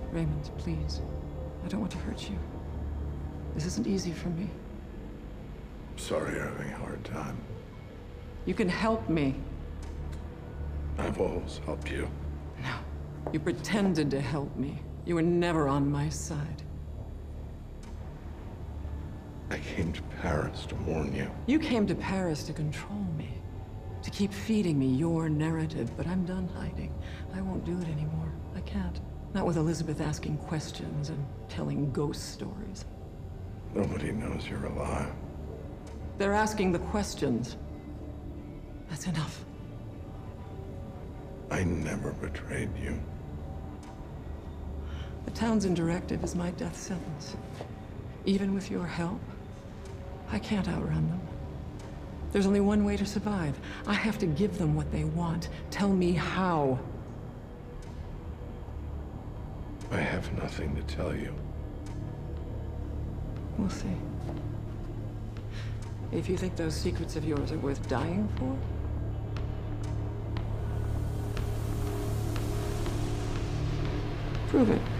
Raymond, please. I don't want to hurt you. This isn't easy for me. Sorry you're having a hard time. You can help me. I've always helped you. No. You pretended to help me. You were never on my side. I came to Paris to warn you. You came to Paris to control me. To keep feeding me your narrative, but I'm done hiding. I won't do it anymore. I can't. Not with Elizabeth asking questions and telling ghost stories. Nobody knows you're alive. They're asking the questions. That's enough. I never betrayed you. The Townsend directive is my death sentence. Even with your help, I can't outrun them. There's only one way to survive. I have to give them what they want. Tell me how. I have nothing to tell you. We'll see. If you think those secrets of yours are worth dying for, prove it.